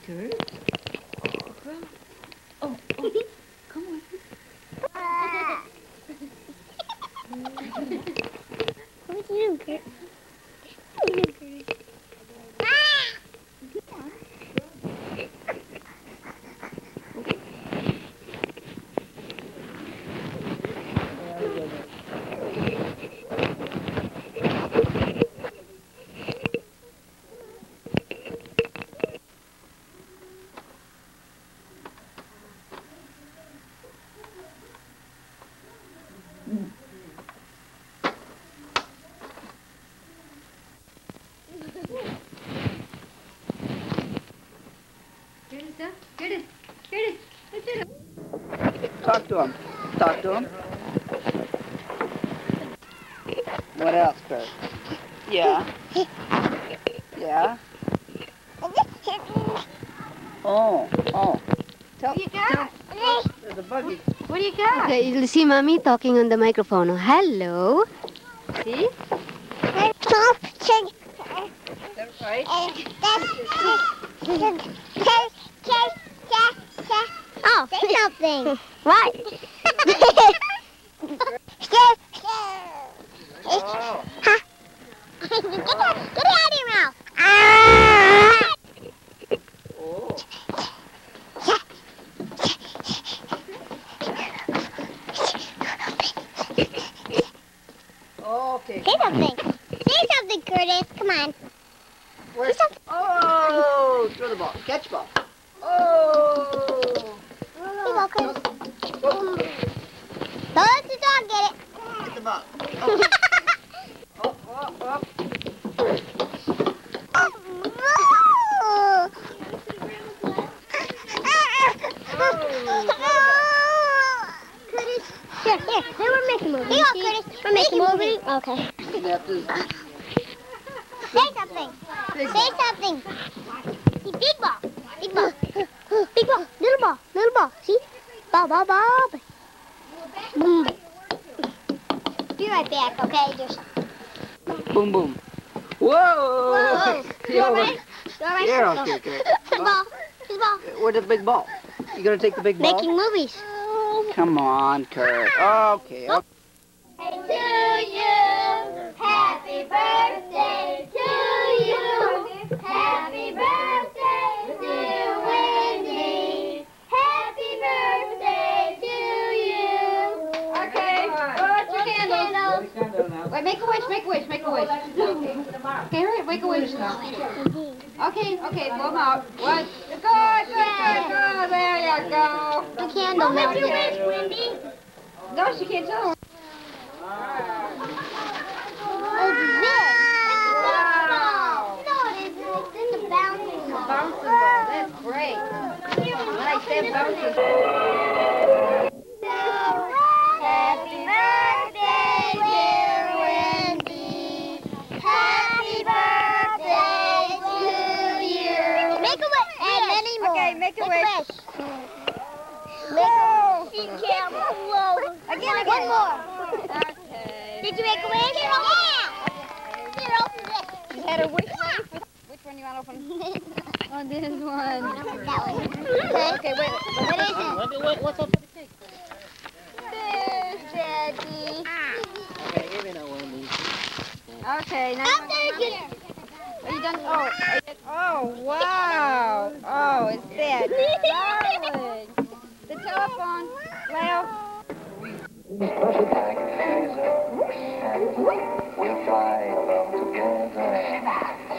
Kurt? Oh, come on. What are you doing, Kurt? What are you doing, Kurt? Talk to him. Talk to him. What else, Kurt? Yeah. Yeah. Oh. What do you got? There's a buggy. What do you got? Okay, you see Mommy talking on the microphone. Hello. See? That's right. Oh, say something. What? Oh. Get it out of your mouth. Oh. Okay. Say something. Say something, Curtis. Come on. Where's... Oh, throw the ball. Catch ball. Oh. Here you go, Curtis. Go. Don't let the dog get it. Get the ball. Oh. Here, we're making a movie. Here you go, Curtis. We're making a movie. Okay. Say something. Say something. See, big ball. Big ball. Big ball. Little ball. Little ball. See? Ball. Boom. Be right back, okay? Just... Boom, boom. Whoa! You all right? Yeah, okay. His ball. His ball. Where's the big ball? You gonna take the big ball? Making movies. Come on, Kurt. Okay. To you, happy birthday to you, happy birthday, dear Wendy, happy birthday to you. Okay, put your candles. Wait, make a wish. Okay, hurry, make a wish. Okay, blow them out. One, good, there you go. The candle melted. What's your wish, Wendy? No, she can't tell. It's big. Wow. No, it isn't. It's a bouncing ball. Bouncing ball, that's great. When I say bouncing ball. Happy birthday, dear Wendy. Happy birthday to you. Make a wish. And many more. Okay, make a wish. Again. One more. Okay. Did you make a wish? Yeah. Here, open this. You had a wish list? Which one you want to open? Oh, this one. That one. Okay, wait. What is it? What's up with the cake? There's Daddy. Okay, give me that one of these. Okay, now Up there, dear. are you done? Oh, wow. Oh, it's that. Darling. The telephone. Leo. Special tag is and we'll fly along together.